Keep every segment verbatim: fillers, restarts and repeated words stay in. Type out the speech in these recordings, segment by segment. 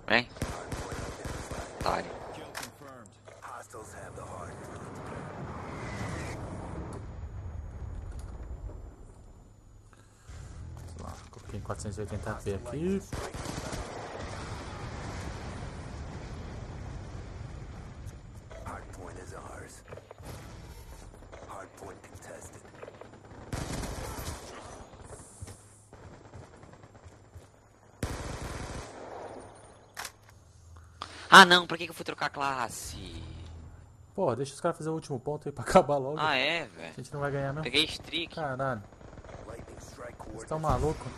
Vem. Otário. Lá, coloquei em quatrocentos e oitenta p aqui. Ah, não. Pra que que eu fui trocar classe? Porra, deixa os caras fazer o último ponto aí pra acabar logo. Ah, é, A velho. gente não vai ganhar mesmo. Peguei streak. Caralho. Vocês estão malucos?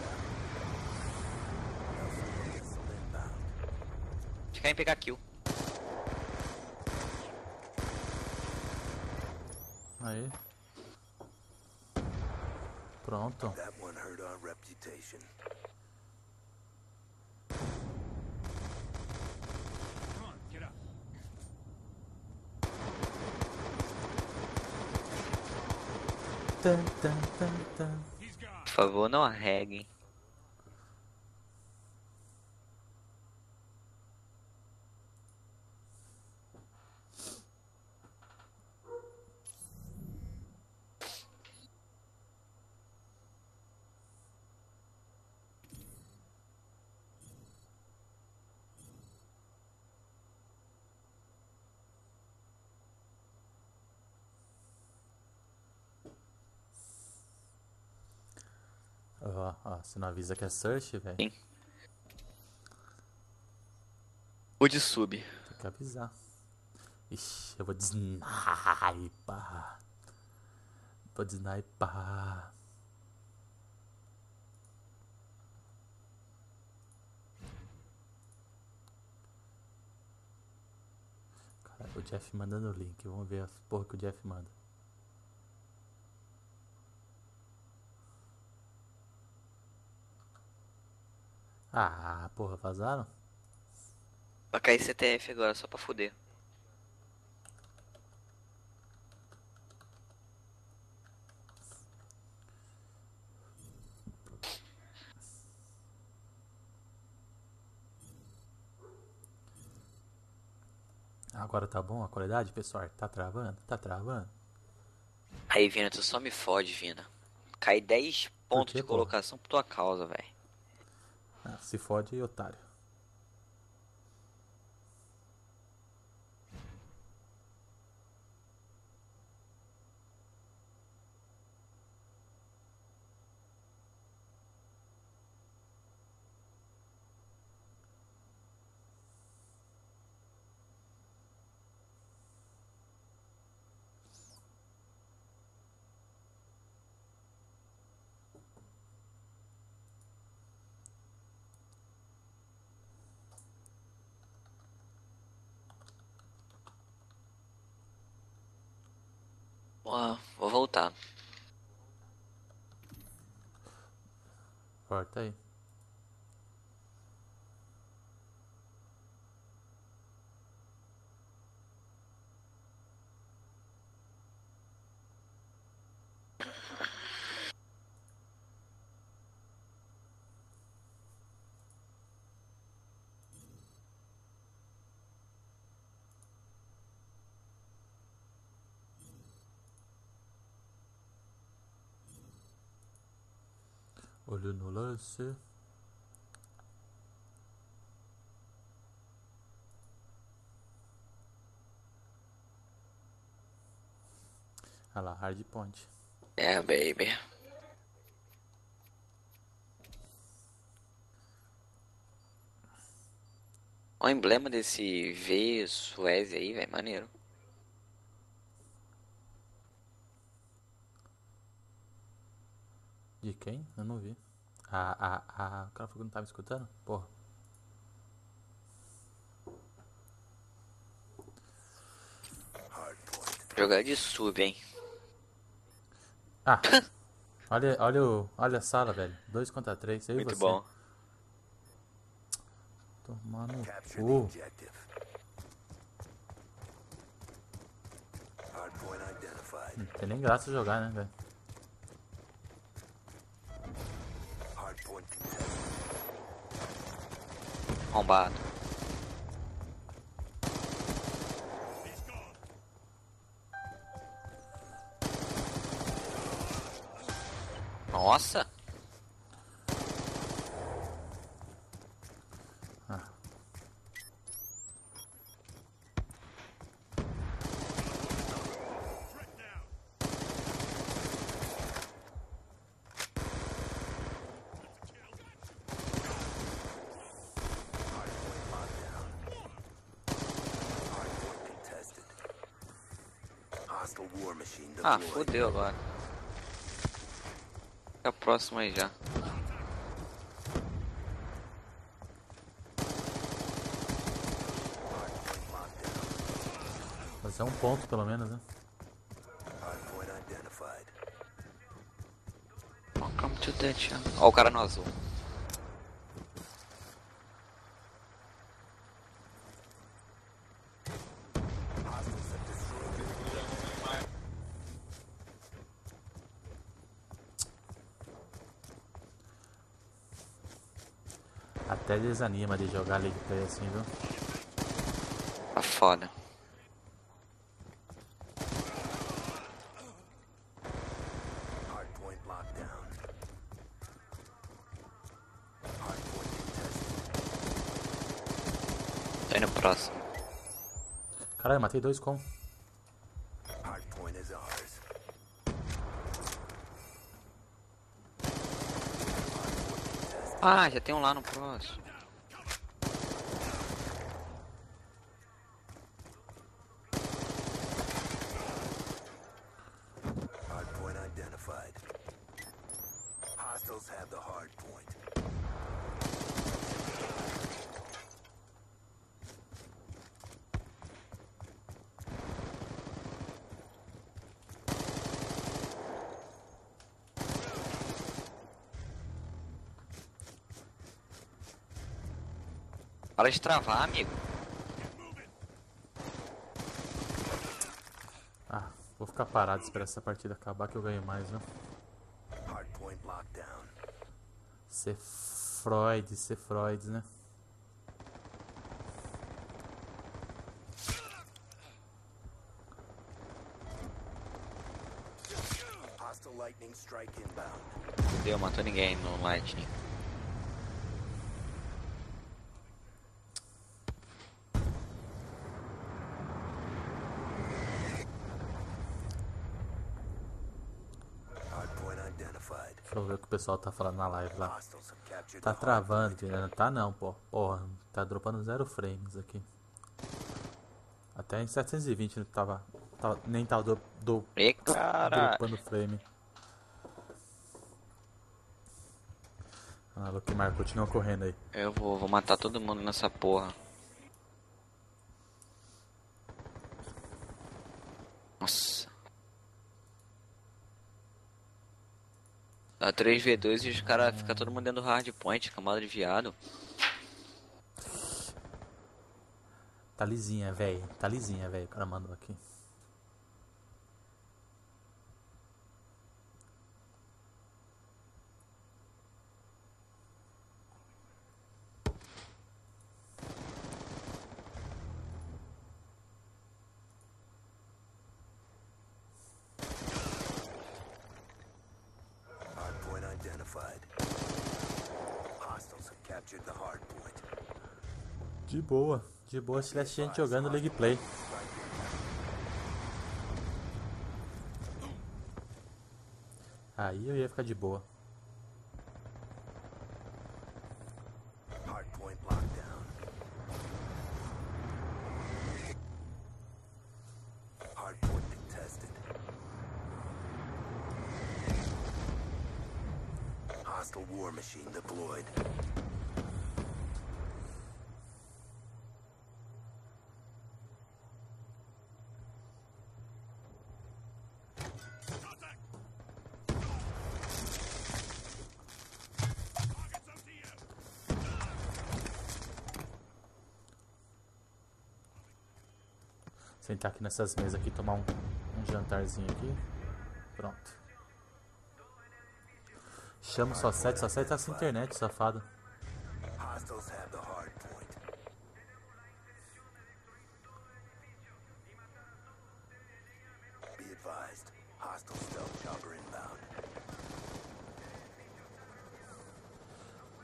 Eles querem pegar kill. Aí. Pronto. Tan, tan, tan, tan. Por favor, não arreguem. Ó, ó, você não avisa que é search, velho? Sim. O de sub. Tem que avisar. Ixi, eu vou desnipar. Vou desnipar. Caralho, o Jeff mandando o link. Vamos ver a porra que o Jeff manda. Ah, porra, vazaram? Vai cair C T F agora, só pra fuder. Agora tá bom a qualidade, pessoal? Tá travando? Tá travando? Aí, Vina, tu só me fode, Vina. Cai dez pontos quê, de pô? colocação por tua causa, velho. Ah, se fode, otário. Ó, vou voltar. Corta aí. Olho no lance. Olha lá, hard point. É, baby. Ó o emblema desse V Suez aí, velho, maneiro. De quem? Eu não vi. Ah, ah, ah. O cara falou que não tava escutando? Porra. Jogar de sub, hein. Ah. Olha, olha, o, olha a sala, velho. Dois contra três, eu e Muito você. bom. Tomar no cu. Não tem nem graça jogar, né, velho? Arrombado. Nossa! Ah. Ah, fodeu agora. É a próxima aí já. Fazer um ponto pelo menos, né? Welcome to the jungle. Ó o cara no azul. Até desanima de jogar League Play assim, viu? Tá foda. Tô indo próximo. Caralho, matei dois com. Ah, já tem um lá no próximo. Hardpoint identified. Hostiles have the hardpoint. Para de travar, amigo. Ah, vou ficar parado, esperar essa partida acabar que eu ganho mais, viu? Hardpoint lockdown. Ser Freud, ser Freud, né? Hostile lightning strike inbound. Fudeu, matou ninguém no Lightning. Hardpoint identified. Deixa eu ver o que o pessoal tá falando na live lá. Hostiles have captured Tá the travando, Juliana. Tá não, pô. Porra, tá dropando zero frames aqui. Até em setecentos e vinte não tava, tava nem tava do, do, E cara. dropando frame. Ah, Loquimar, continua correndo aí. Eu vou, vou matar todo mundo nessa porra. Nossa. Dá três v dois e os caras ficam todo mundo dentro do hardpoint, camada de viado. Tá lisinha, velho. Tá lisinha, velho. O cara mandou aqui. Hardpoint identified. Hostiles have captured the hardpoint. De boa. De boa se tivesse gente jogando League Play. Aí eu ia ficar de boa. Hardpoint lockdown. Hardpoint contested. Hostile war machine deployed. Sentar aqui nessas mesas aqui, tomar um, um jantarzinho aqui. Pronto. Chama só sete, só sete tá sem internet, safado. Hostiles have the hardpoint.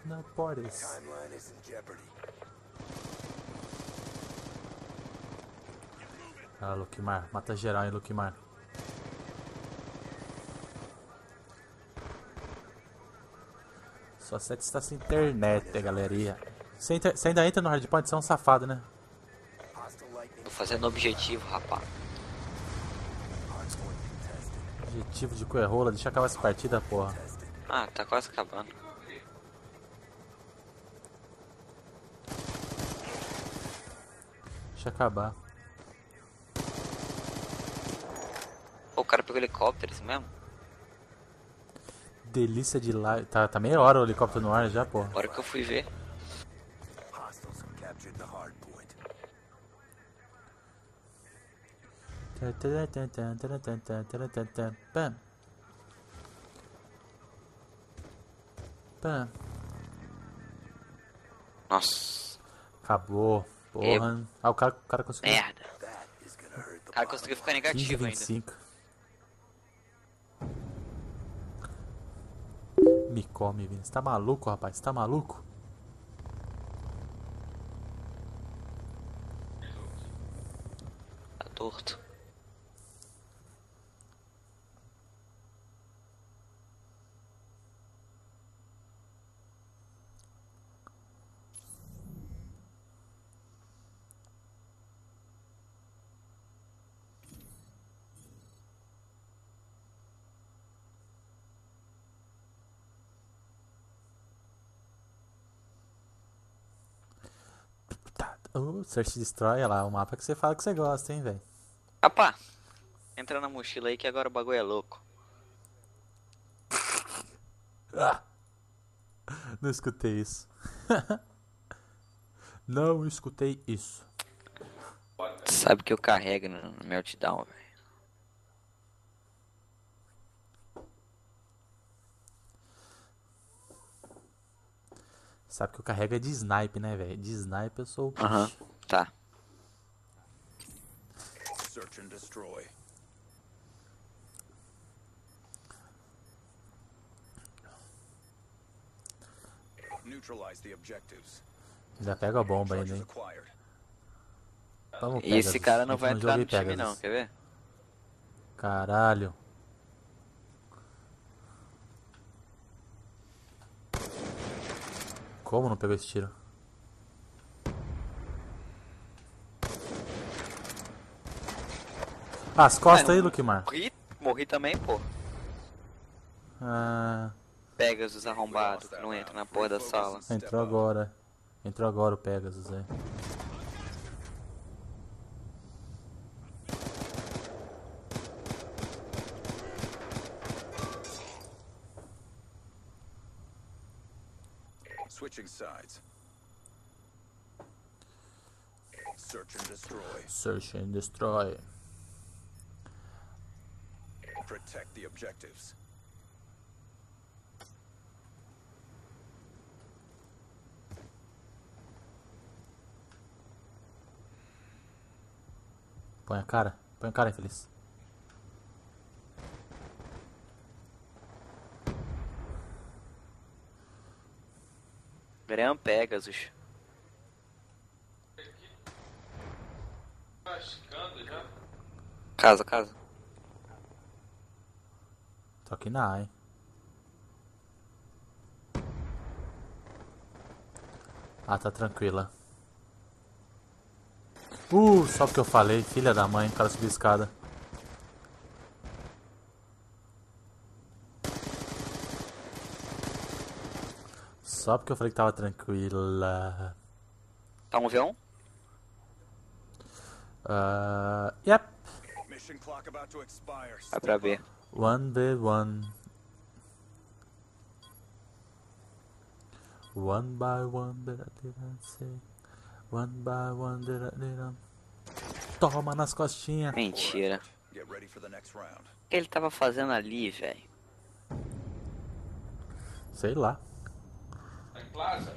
No borders. Timeline is in jeopardy. Ah, Lukimar. Mata geral, hein, Lukimar. Sua sete está sem internet, galerinha. Você, inter... Você ainda entra no hardpoint, você é um safado, né? Hostile lightning. Tô fazendo objetivo, rapá. Hardpoint contested. Objetivo de coerrola, deixa acabar essa partida, porra. Tested. Ah, tá quase acabando. Deixa acabar. Pô, o cara pegou helicóptero, isso mesmo? Delícia de live. Tá, tá meia hora o helicóptero no ar já, porra. Agora que eu fui ver. Hostiles have captured the hardpoint. Pam. Pam. Nossa, Acabou. Porra. Ah, o cara, o cara conseguiu. merda. That is gonna hurt the O cara bottom conseguiu ficar line. quinze, negativo vinte e ainda. cinco. Me come, Vini. Você tá maluco, rapaz? Você tá maluco? Tá torto. Tá. Uh, Search Destroy, olha lá. O mapa que você fala que você gosta, hein, velho. Rapá, entra na mochila aí que agora o bagulho é louco. Ah! Não escutei isso. Não escutei isso. Sabe que eu carrego no, no Meltdown, velho. Sabe que eu carrego é de snipe, né, velho? De snipe eu sou o Aham, bicho. tá. Search and destroy. Neutralize the objectives. Já pega a bomba ainda, Charges hein? acquired. Vamos, E esse Pegasus. cara não Entra vai no entrar jogo no e time Pegasus. não, quer ver? Caralho. Como não pegou esse tiro? Ah, as costas aí, Lukimar. Morri, morri também, pô. Ah, Pegasus arrombado, que não entra na porra da sala. entrou agora. Entrou agora o Pegasus aí. Switching sides. Search and destroy. Search and destroy. Protect the objectives. Põe a cara. Põe a cara, infeliz. Gran Pegasus. Casa, casa. Tô aqui na A, hein? Ah, tá tranquila. Uh, só porque eu falei, filha da mãe, o cara subiu a escada. Só porque eu falei que tava tranquila. Tá um V um? Uh, yep. Mission clock about to expire. Vai pra B. one v one. One by one, did I didn't say. One by one, did I didn't. Toma nas costinhas. Mentira. Get ready for the next round. O que ele tava fazendo ali, velho? Sei lá. Tá em plaza?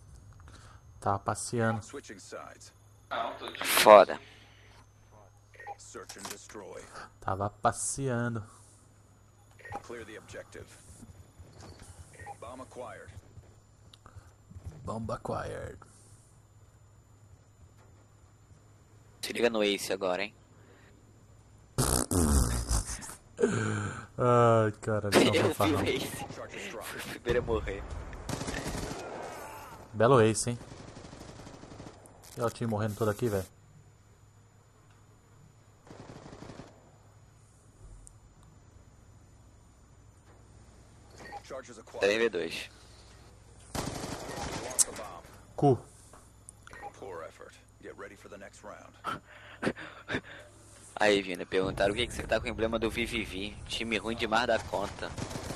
Tava passeando. Switching sides. Não, tô de Foda. Search and destroy. Tava passeando. Clear the objective. Bomb acquired. Bomb acquired. Se liga no Ace agora, hein? Ai, cara, não Eu vi o fanfarrão. Ace. Charges dropped. Fui o primeiro a morrer. Belo ace, hein? Olha o time morrendo todo aqui, velho. Charges Tá acquired. em V dois. Lost the bomb. Cu. Poor effort. Get ready for the next round. Aí, Vina, perguntaram o que, que você tá com o emblema do V V V. Time ruim demais da conta.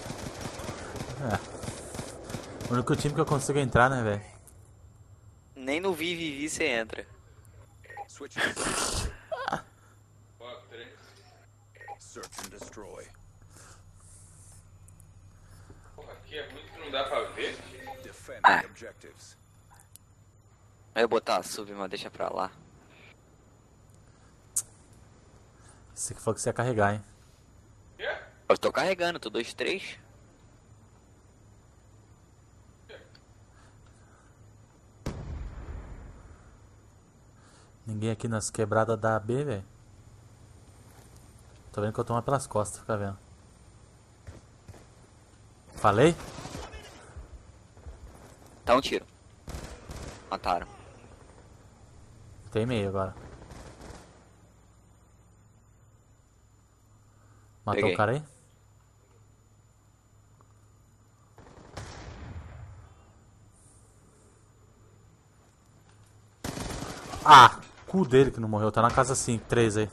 O único time que eu consigo entrar, né, velho? Nem no V V V você entra. Switching. Ó, três. Search and destroy. Porra, aqui é muito que não dá pra ver. Defend Ah. the objectives. Aí eu botar a sub, mas deixa pra lá. Você que falou que você ia carregar, hein? Quê? Eu tô carregando, tô dois três. Ninguém aqui nas quebradas da B, velho. Tô vendo que eu tomo pelas costas, fica vendo. Falei? Tá um tiro. Mataram. Tem meio agora. Matou Peguei. o cara aí? Ah! Cu dele que não morreu. Tá na casa cinco, três aí.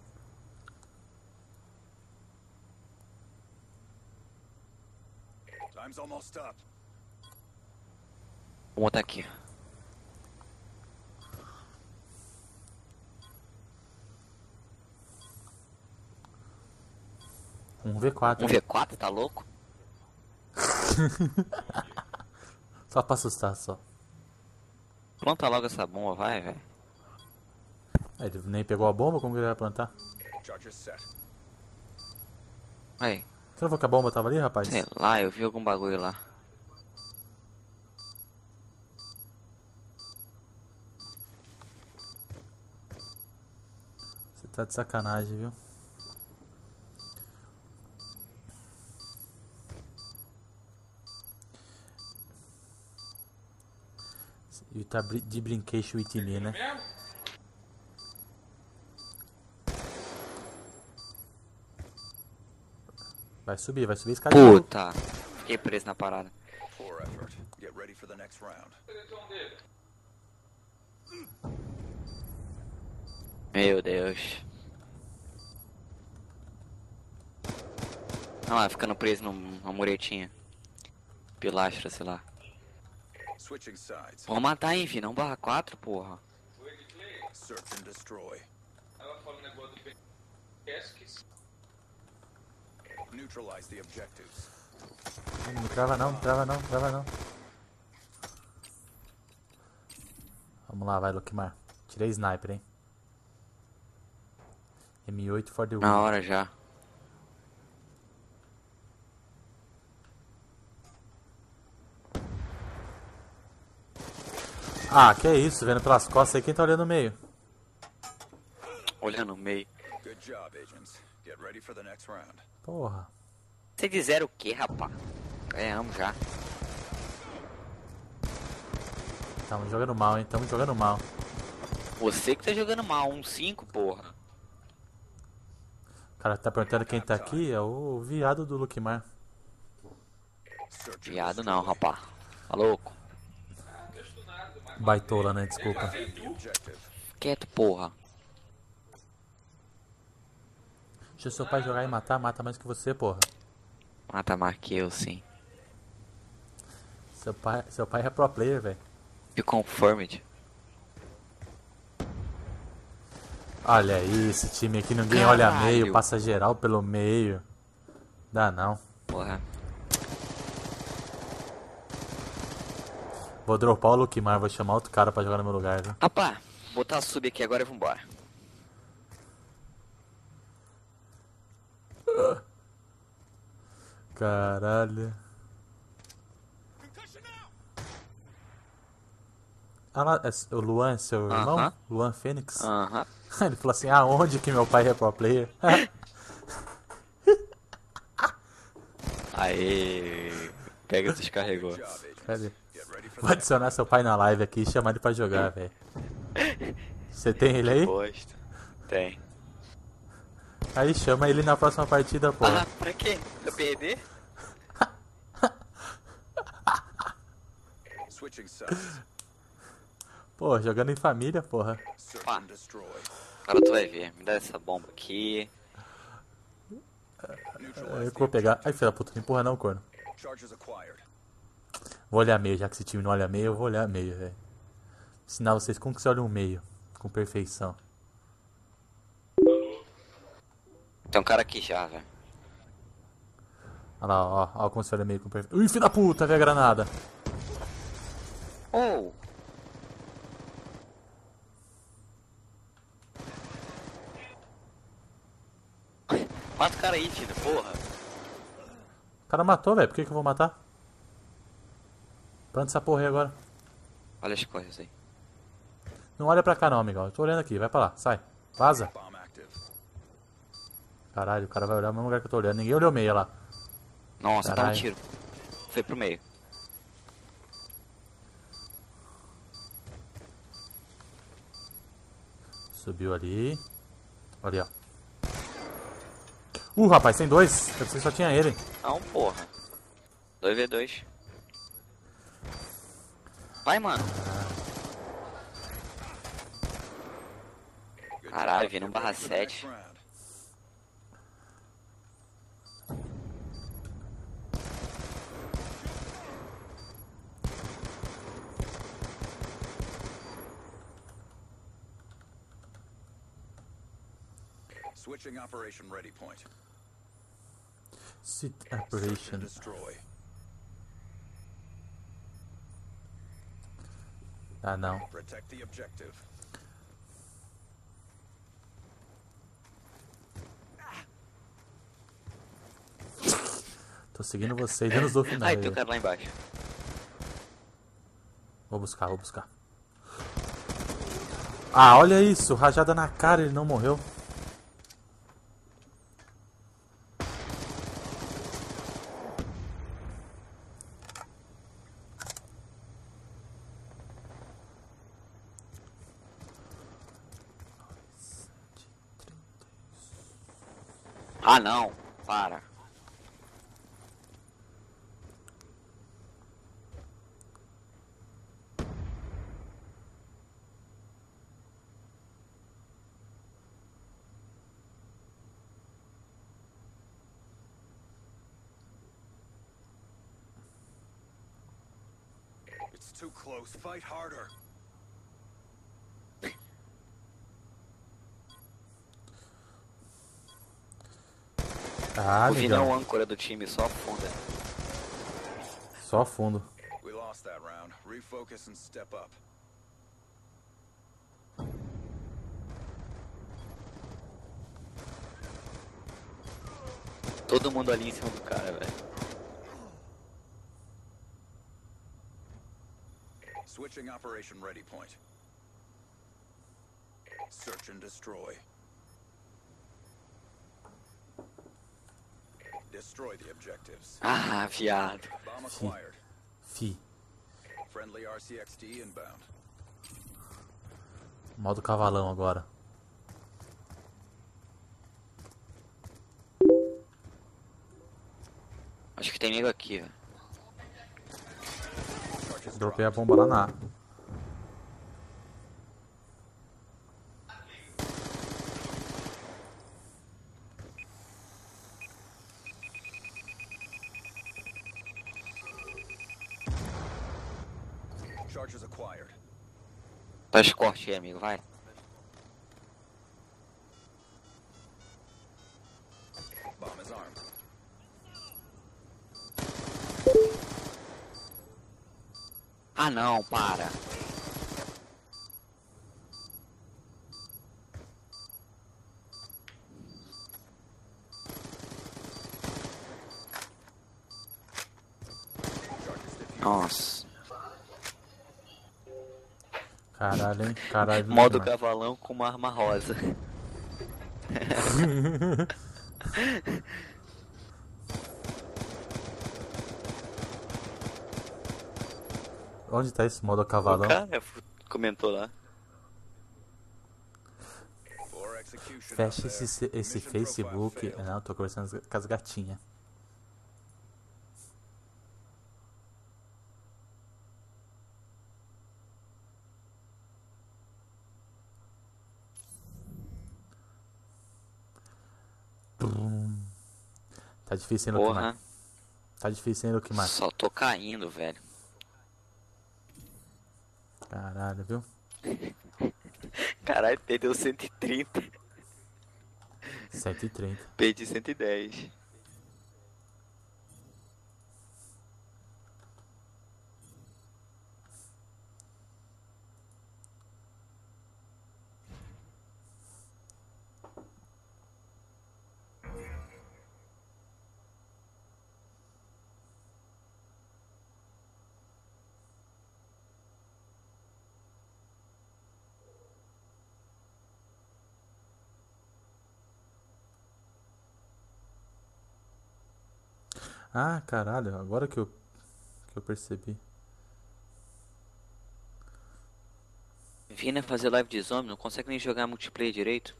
Time's almost up. Vou botar aqui. Um V quatro. Um V quatro, tá louco? Só pra assustar, só. Planta logo essa bomba, vai, velho. Aí, ele nem pegou a bomba, como que ele vai plantar? Charges set. Aí, Você não falou que a bomba tava ali, rapaz? sei lá, eu vi algum bagulho lá. Você tá de sacanagem, viu? E tá bri- de brinquedo with me, né? Mesmo? Vai subir, vai subir a escada. de novo. Puta. Fiquei preso na parada. Poor effort. Get ready for the next round. Cadê o tom dele? Meu Deus. Olha lá, ficando preso num- numa muretinha. Pilastra, sei lá. Switching sides. Vou matar, hein, filho. um barra quatro, porra. O Edgley, Search and destroy. ela fala um negócio do P S que Neutralize the objectives. Não trava não, não trava não, não trava não. Vamos lá, vai, Lokimar. Tirei sniper, hein? M oito for the win. Na hora já. Ah, que é isso, vendo pelas costas aí, quem tá olhando no meio? Olhando no meio. Good job, agents. Get ready for the next round. Porra. Você disseram o que, rapá? Ganhamos já. Tamo jogando mal, hein? Tamo jogando mal. Você que tá jogando mal. um cinco, porra. O cara tá perguntando quem tá aqui, é o viado do Lokimar. Search and Viado destroy. não, rapá. Tá louco? Baitola, né? Desculpa. The objective. Quieto, porra. Deixa o seu pai jogar e matar, mata mais que você, porra. Mata mais que eu, sim. Seu pai, seu pai é pro player, velho. You confirmed. Olha aí, esse time aqui, ninguém olha Caralho. meio, passa geral pelo meio. Dá não. Porra. Vou dropar o Lokimar, vou chamar outro cara pra jogar no meu lugar, viu? Rapá, botar a sub aqui agora e vambora. Caralho. Ah, lá, é- o Luan é seu irmão? Aham. Luan Fênix? Aham. Ele falou assim, aonde que meu pai é pro player? Aê. Pega e descarregou. Job, agents. Cadê? Get ready for Vou the adicionar seu pai na live aqui e chamar ele pra jogar, velho. Você tem ele aí? Gosto. Tem. Aí chama ele na próxima partida, pô. Ah, pra quê? Pra perder? switching sides. Pô, jogando em família, porra. Search Ah. and destroy. Agora tu vai ver. Me dá essa bomba aqui. É, Neutralize eu the vou pegar. Ai, filha da puta, não empurra não, corno. objective. Charges acquired. Vou olhar meio, já que esse time não olha meio, eu vou olhar meio, velho. Ensinar vocês como que você olha um meio. Com perfeição. Tem um cara aqui já, velho. Olha lá, ó, ó como você olha meio com perfeição. Ui, filho da puta, velho, a granada. Oh! Mata o cara aí, filho, porra. O cara matou, velho, por que que eu vou matar? Planta essa porra aí agora. Olha as coisas aí. Não olha pra cá não, amigão. Eu tô olhando aqui, vai pra lá, sai. Vaza. Bomb active. Caralho, o cara vai olhar no mesmo lugar que eu tô olhando. Ninguém olhou meia lá. Nossa, dá um Caralho. tiro. Foi pro meio. Subiu ali. Ali, ó. Uh, rapaz, tem dois. Eu pensei que só tinha ele. Não, porra. dois contra dois. Vai, mano. Good Caralho, job. vindo um Get barra ready for the next sete. round. Switching operation ready point. Sit Search and operation. destroy. Ah, não. Protect the objective. Tô seguindo vocês dando os do final. Ai, aí, tem um velho. cara lá embaixo. Vou buscar, vou buscar. Ah, olha isso. Rajada na cara, ele não morreu. Ah, não. Para. It's too close. Fight harder. Ah, O Vini é o amigão. âncora do time, só afunda. Só fundo. We lost that round. Refocus and step up. Todo mundo ali em cima do cara, velho. Switching operation ready point. Search and destroy. Destroy the objectives. Ah, viado. Bomb acquired. Fi. Friendly R C X D inbound. Modo cavalão agora. Acho que tem nego aqui, velho. Charges Dropei a dropped. bomba lá na A. Charges acquired. Faz corte aí, amigo, vai. Bomb is armed. Ah, não, para. Nossa. Caralho, hein? Caralho. Modo demais. cavalão com uma arma rosa. Onde tá esse modo O cavalão? cara comentou lá. Four execution Fecha out there. esse, esse Mission profile Facebook. failed. Não, tô conversando com as gatinhas. Pum. Tá difícil, hein, Luke Porra, Mar? Tá difícil, hein, Luke Mar? só tô caindo, velho. Caralho, viu? Caralho, perdeu cento e trinta. cento e trinta. Perdi cento e dez. Ah, caralho, agora que eu, que eu percebi. Vina fazer live de zombie, não consegue nem jogar multiplayer direito.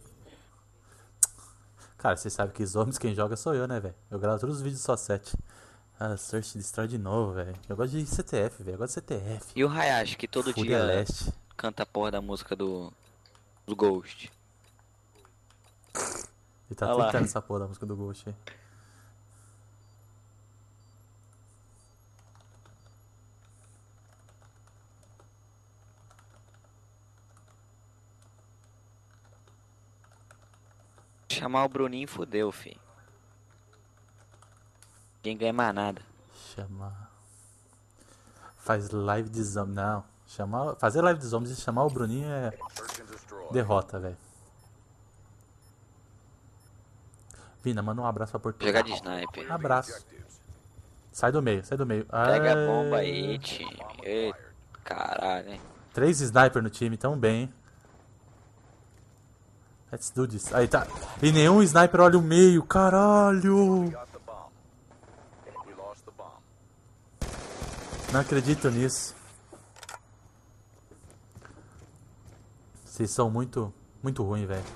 Cara, você sabe que zombies quem joga sou eu, né, velho? Eu gravo todos os vídeos só sete. Ah, Search destrói de novo, velho. Eu gosto de C T F, velho. Eu gosto de C T F. E o Hayashi, que todo Fúria dia Leste. canta a porra da música do, do Ghost. Ele tá Olha lá. tentando essa porra da música do Ghost aí. Chamar o Bruninho fudeu, fi. Ninguém ganha mais nada. Chamar. Faz live de zombies. Não. Chamar... Fazer live de zombies e chamar o Bruninho é Search and destroy. derrota, velho. Vina, manda um abraço pra Portugal. Jogar de sniper. Abraço. Objectives. Sai do meio, sai do meio. Pega a Ai. bomba aí, time. Eita, caralho, hein. Três sniper no time, tão bem, hein? Let's do this. Aí tá. E nenhum sniper olha o meio, caralho! Got the bomb. We lost the bomb. Não acredito nisso. Vocês são muito, muito ruins, velho.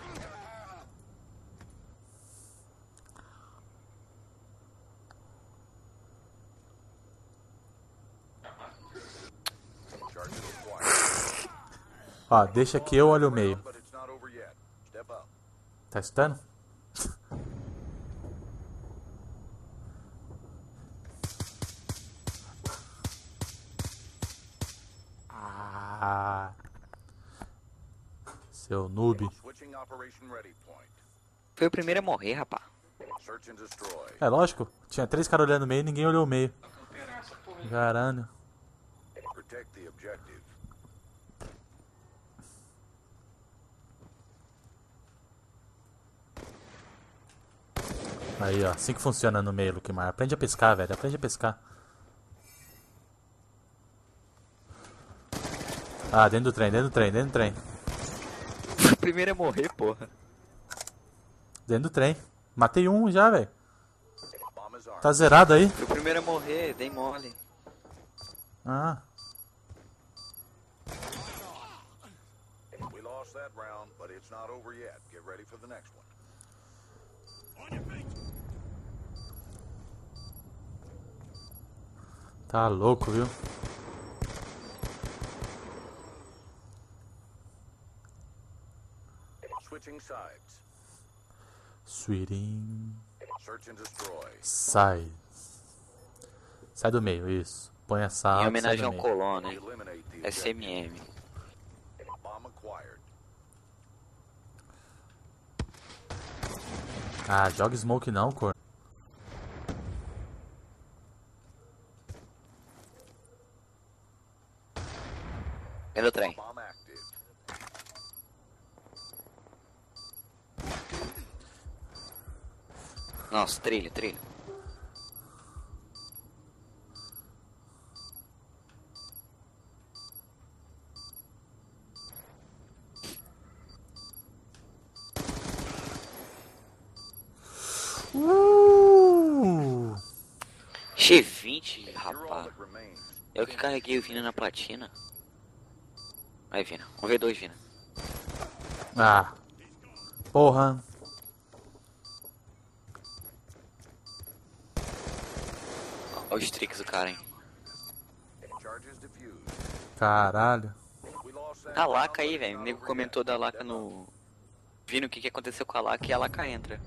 Charge is acquired. Ó, deixa que eu olho o meio. But it's not over yet. Step up. Tá escutando? Ah, seu noob. Switching operation ready point. Foi o primeiro a morrer, rapá. Search and destroy. É lógico, tinha três caras olhando o meio e ninguém olhou o meio. Caralho. Protect the objective. Aí, ó, assim que funciona no meio, Luquimar. Aprende a pescar, velho, aprende a pescar. Ah, dentro do trem, dentro do trem, dentro do trem. Foi o primeiro a morrer, porra. Dentro do trem. Matei um já, velho. Bomb is armed. Tá zerado aí? Foi o primeiro a morrer, dei mole. Ah, We lost that round, but it's not over yet. Get ready for the next one. tá louco, viu? Switching sides. Sweeting. Search and destroy. Sai. Sai do meio, isso. Põe essa Em água, sai homenagem do ao meio. Colón, hein. Eliminate the S M objective. M. Bomb acquired. Ah, joga smoke não, cor. Dentro do trem. Bomb active. Nossa, trilha, trilha. G vinte, You're all rapaz. that remains. Eu que carreguei o Vina na platina. Vai, Vina. Um V dois, Vina. Ah. Porra. Olha os tricks do cara, hein. Charges diffused. Caralho. We lost that A round, Laca aí, but it's velho. O not nego over comentou yet. da Laca Step up. no... Vindo o que, que aconteceu com a Laca e a Laca entra.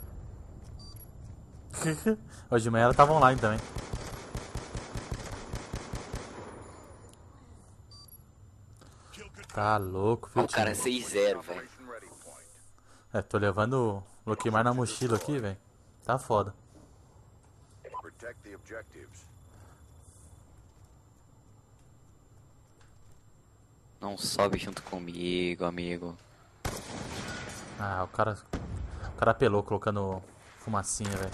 Hoje de manhã ela tava online também. Tá louco, Ó, viu, o cara é time? seis zero, velho. Operation ready point. É, tô levando o Loquimar na mochila aqui, velho. Tá foda. Protect the objectives. Não sobe junto comigo, amigo. Ah, o cara. O cara apelou colocando fumacinha, velho.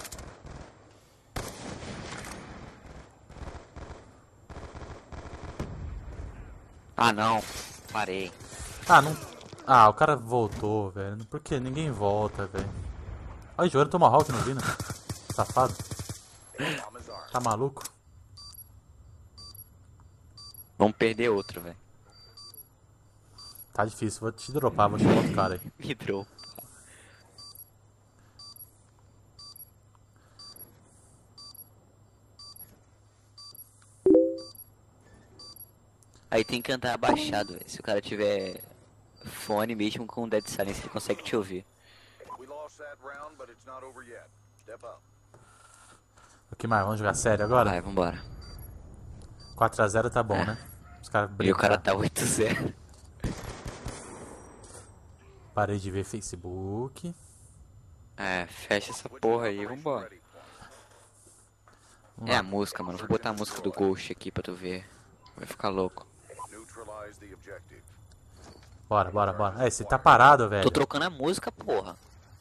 Ah, não. Parei. Ah, não. Ah, o cara voltou, velho. Por que ninguém volta, velho? Olha, jogando Tomahawk no Vina. Safado. Bomb is armed. Tá maluco? Vamos perder outro, velho. Tá difícil. Vou te dropar, vou chamar outro cara aí. Me drou. Aí tem que andar abaixado, velho. Se o cara tiver fone mesmo com Dead Silence, ele consegue te ouvir. We lost that round, but it's not over yet. Step up. O que mais? Vamos jogar sério agora? Vai, vambora. quatro a zero tá bom, né? Os caras E o brincam. cara tá oito zero. Parei de ver Facebook. É, fecha essa Switching porra aí, operation vambora. ready point. Vamos É lá. a música, mano. Vou botar a música do Ghost aqui pra tu ver. Vai ficar louco. Neutralize the objective. Bora, bora, bora. É, você tá parado, velho. Tô trocando a música, porra.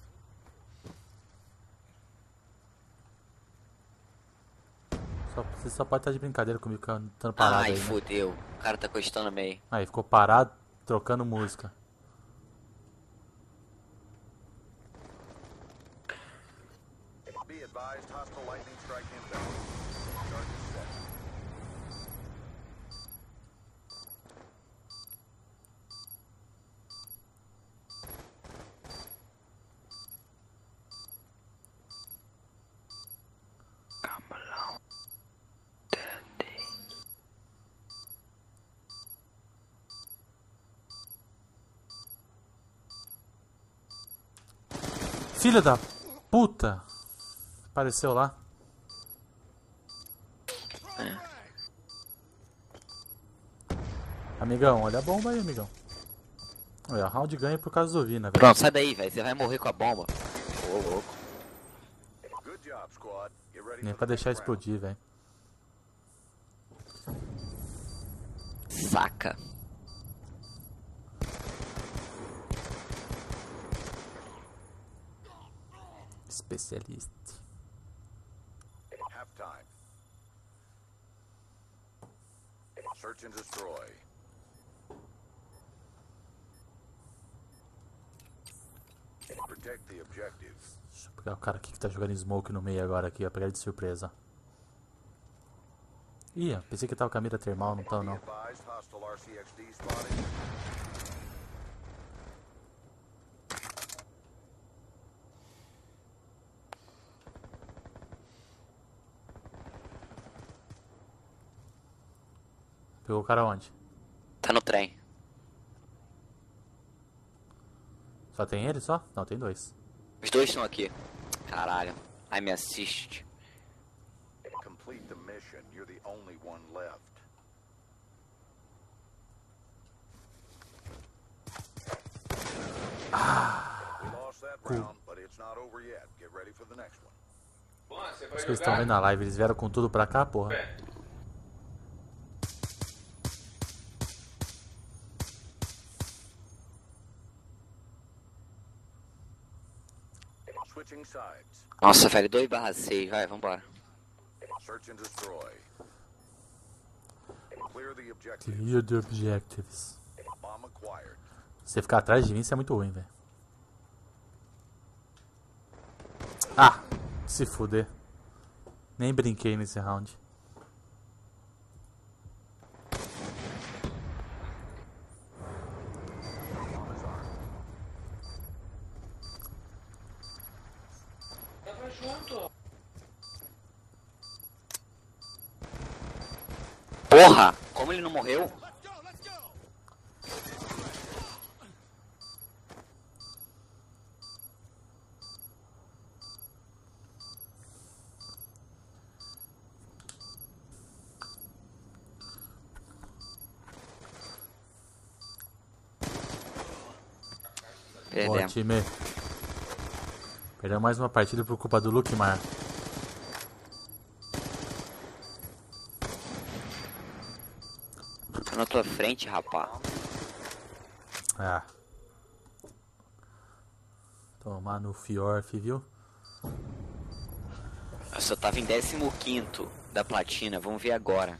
Só- você só pode estar de brincadeira comigo, que eu tô parado Ai, aí, né? fodeu. O cara tá encostando no meio. Aí, ficou parado, trocando música. Be advised, hostile lightning strike inbound. Charges set. Filha da puta! Apareceu lá. Amigão, olha a bomba aí, amigão. Olha, o round ganha por causa do Vina, velho. Pronto, sai daí, velho. Você vai morrer com a bomba. Ô, louco. Good job, squad. Get ready Nem for pra the deixar next round. explodir, velho. Saca. Especialista. Halftime. Search and destroy. Protect the objective. Deixa eu pegar o cara aqui que tá jogando smoke no meio agora aqui, ó. Pegar ele de surpresa. Ih, ó, pensei que tava com a mira termal, não tá Be não. advised, hostile R C X D spotted. Pegou o cara onde? Tá no trem. Só tem ele só? Não, tem dois. Os dois estão aqui. Caralho. Ai, me assiste. Complete the mission. You're the only one left. We lost that round, but it's not over yet. Get ready for the next one. Luan, você vai Acho que eles estão jogar? vendo a live, eles vieram com tudo pra cá, porra. É. Switching sides. Nossa, velho. dois barra seis. Vai, vambora. Search and destroy. Clear the objective. Clear the objectives. Bomb acquired. Você ficar atrás de mim, isso é muito ruim, velho. Ah! Se fuder. Nem brinquei nesse round. Tava junto. Porra! Como ele não morreu? Boa, Perdemos. time. Perdeu mais uma partida por culpa do Lukemar. Tô na tua frente, rapá. Ah. Tomar no Fjorf, viu? Eu só tava em décimo quinto da platina, vamos ver agora.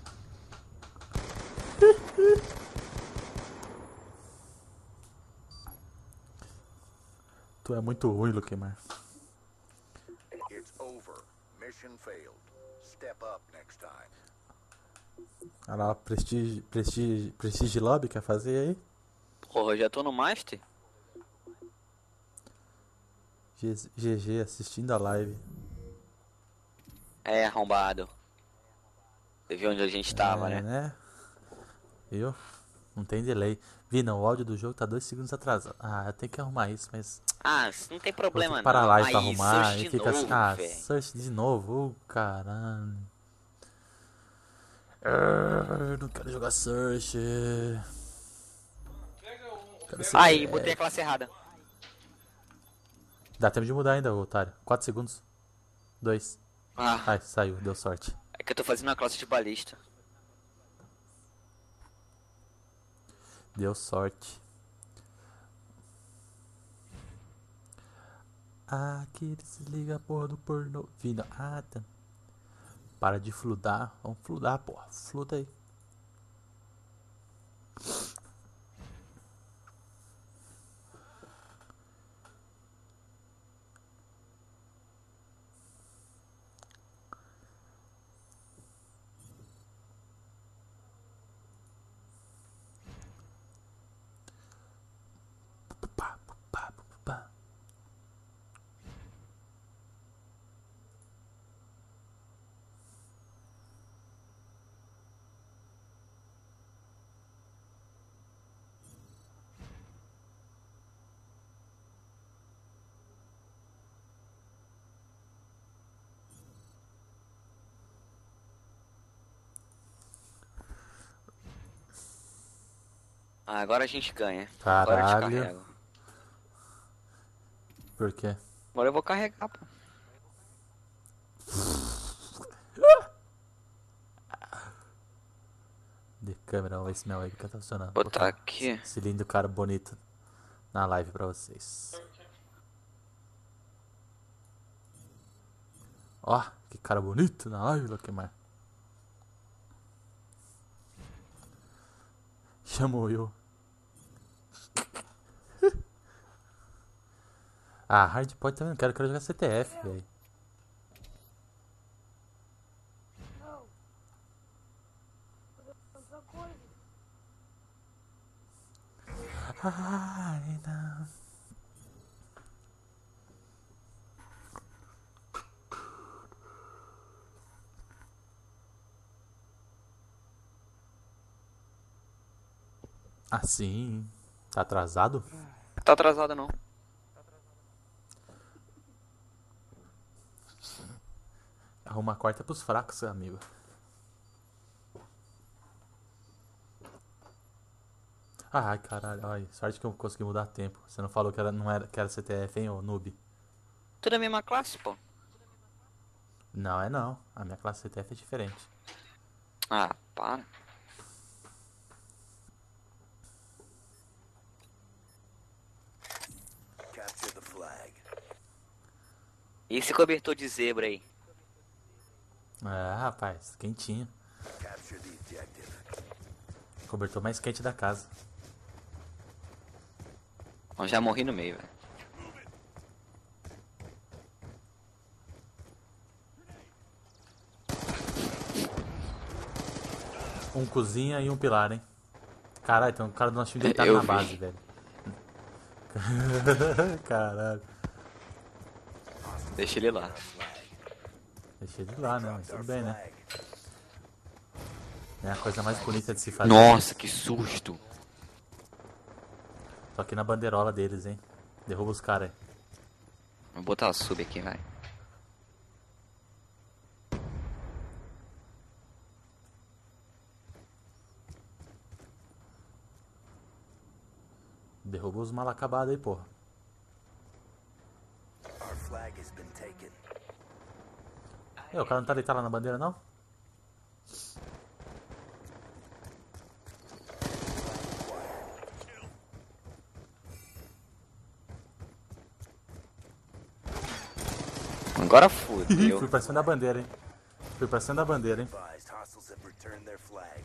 Tu é muito ruim, Lukemar. It's over. Mission failed. Step up next time. Olha lá, Prestige, Prestige, Prestige Lobby quer fazer aí? Porra, eu já tô no Master? G- GG assistindo a live. É, arrombado. Você viu onde a gente tava, É, né? né? Viu? Não tem delay. Vi, não, o áudio do jogo tá dois segundos atrasado. Ah, eu tenho que arrumar isso, mas... Ah, não tem Vou ter problema que parar a não. live pra Aí, arrumar search e de fica novo, assim... Ah, velho. search de novo? Oh, caralho. Ah, não quero jogar search. Pega um. Quero Pega ser- Aí, botei a classe errada. Dá tempo de mudar ainda, otário. quatro segundos. dois. Ah, Ai, saiu, deu sorte. é que eu tô fazendo uma classe de balista. Deu sorte. Ah, que desliga a porra do pornô. Vida. Ah, tá. Para de fludar. Vamos fludar, porra. Fluda aí. Pá, pá, pá, pá. Ah, agora a gente ganha. Agora eu te Caralho. carrego. Por quê? Agora eu vou carregar, pô. De câmera, vamos ver se minha webcam tá funcionando. Vou botar aqui. Esse lindo cara bonito na live pra vocês. Ó, que cara bonito na live, Lukemar. Chamou eu. Ah, Hardpoint também não quero, eu quero jogar C T F, velho. Ai, não. Assim, tá atrasado? Tá atrasado não. Arruma a quarta pros fracos, amigo. Ai, caralho, ai, sorte que eu consegui mudar a tempo. Você não falou que era, não era, que era C T F, hein, ô noob? Tudo a mesma classe, pô. Não, é não. A minha classe C T F é diferente. Ah, para. Capture the flag. E esse cobertor de zebra aí? É, rapaz, quentinho. Capture the objective. Cobertor mais quente da casa. Eu já morri no meio, velho. Um cozinha e um pilar, hein? Caralho, tem um cara do nosso time deitado Eu na vi. base, velho. Caralho. Deixa ele lá. Deixei ele lá, né? Mas tudo bem, né? É a coisa mais bonita de se fazer. Nossa, que susto. Tô aqui na bandeirola deles, hein? Derruba os caras aí. Vou botar o sub aqui, vai. Derruba os mal acabados aí, porra. Our flag has been taken. E, o cara não tá deitado lá na bandeira, não? Agora Ih, fudeu. fui pra cima da bandeira, hein? Fui pra cima da bandeira, hein? Advised, hostiles have returned their flag.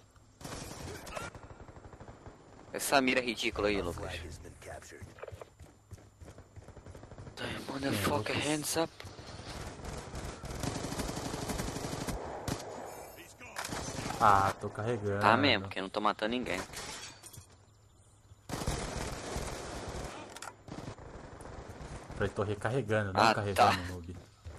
Essa mira ridícula aí, Lucas. Flag has been captured. Motherfucker, hands up. Ah, tô carregando. Tá mesmo, porque eu não tô matando ninguém. Falei, tô recarregando, não Ah, carregando, tá. noob.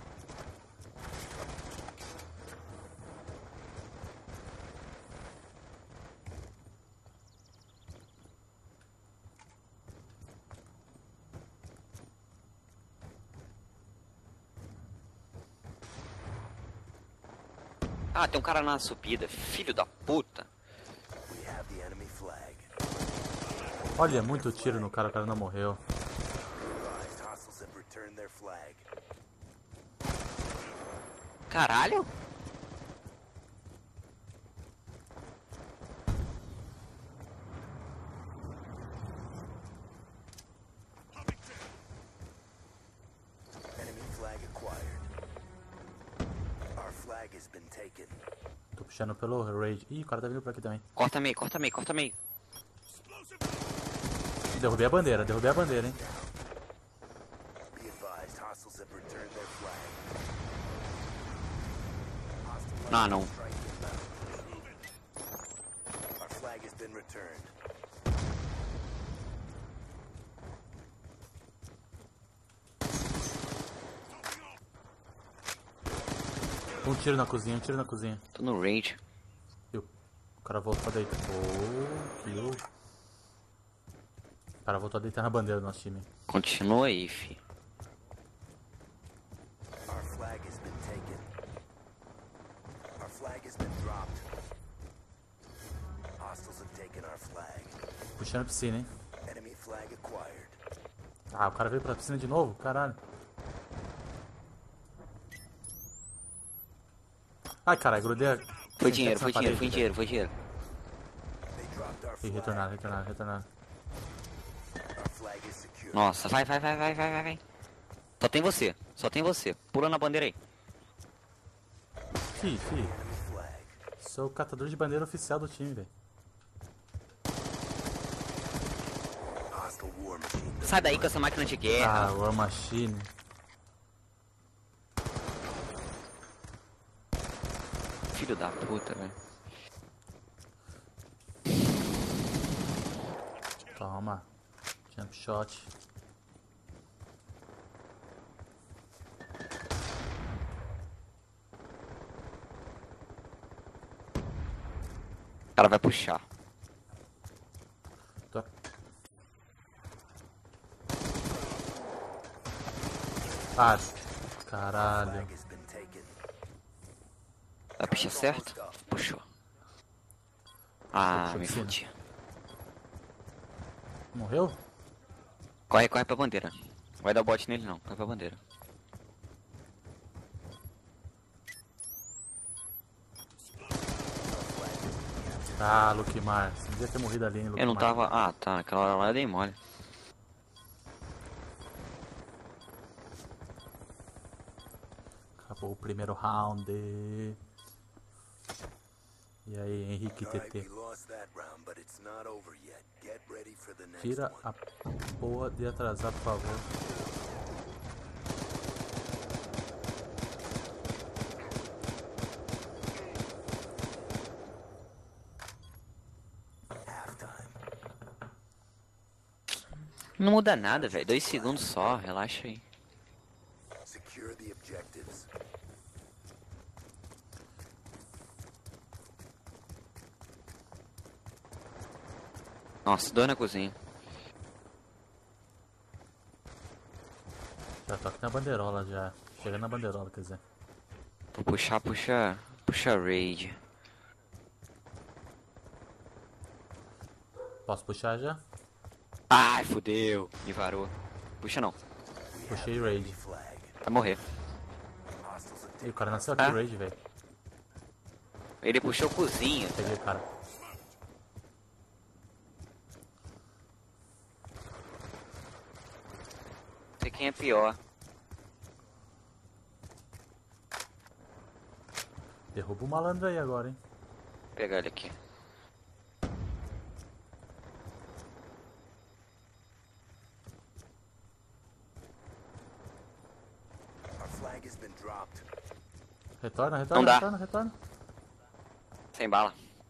Ah, tem um cara na subida, filho da puta. We have the enemy flag. Olha, muito tiro no cara, o cara não morreu. Advised, hostiles have returned their flag. Caralho? Enemy flag acquired. Our flag has been taken. Tô puxando pelo raid. Ih, o cara tá vindo por aqui também. Corta meio, corta meio, corta meio. Derrubei a bandeira, derrubei a bandeira, hein? Be advised, hostiles have returned their flag. Hostile Ah, não. strike inbound. Our flag has been returned. Um tiro na cozinha, um tiro na cozinha. Tô no range. E o cara voltou a deitar. Oh, kill. O cara voltou a deitar na bandeira do nosso time. Continua aí, fi. Our flag has been taken. Our flag has been dropped. Hostiles have taken our flag. Puxando a piscina, hein? Enemy flag acquired. Ah, o cara veio pra piscina de novo? Caralho. Ai, caralho, grudei a... Foi Tem dinheiro, teto foi na dinheiro, parede, foi velho. dinheiro, foi dinheiro. They dropped our Ih, flag. retornaram, retornaram, retornaram. Our flag is secure. Nossa, vai, vai, vai, vai, vai, vai, vai. Só tem você, só tem você. Pula na bandeira aí. Fi, fi. Enemy flag. Sou o catador de bandeira oficial do time, velho. Hostile war machine. Sai daí com essa máquina de guerra. Ah, War Machine. Filho da puta, velho. Toma. Jump shot. O cara vai puxar. Tô... Ah, caralho. Flag has been taken. Vai puxar certo? Puxou. Ah, Puxou me de cima. fudi. Morreu? Corre, corre pra bandeira. Vai dar bot nele não, corre pra bandeira. Ah, Lukimar. Você devia ter morrido ali, hein, Lukimar. Eu não tava... Ah, tá, naquela hora lá eu dei mole. Acabou o primeiro round. E aí, Henrique Alright, T T. we lost that round, but it's not over yet. Get ready for the next Tira one. a porra de atrasar, por favor. Não muda nada, velho. Dois segundos só, relaxa aí. Secure the objectives. Nossa, dor na cozinha. Já tô aqui na bandeirola já. Chegando na bandeirola, quer dizer. Vou puxar, puxa. Puxa raid. Posso puxar já? Ai, fodeu. Me varou. Puxa não. Puxei raid. Flag. Vai morrer. Hostiles have E o cara nasceu aqui, Ah. raid, velho. Ele puxou cozinha. Peguei o cara. Não sei quem é pior. Derruba o malandro aí agora, hein. Vou pegar ele aqui. Our flag has been dropped. Retorna, retorna, Não dá. retorna, retorna. Sem bala.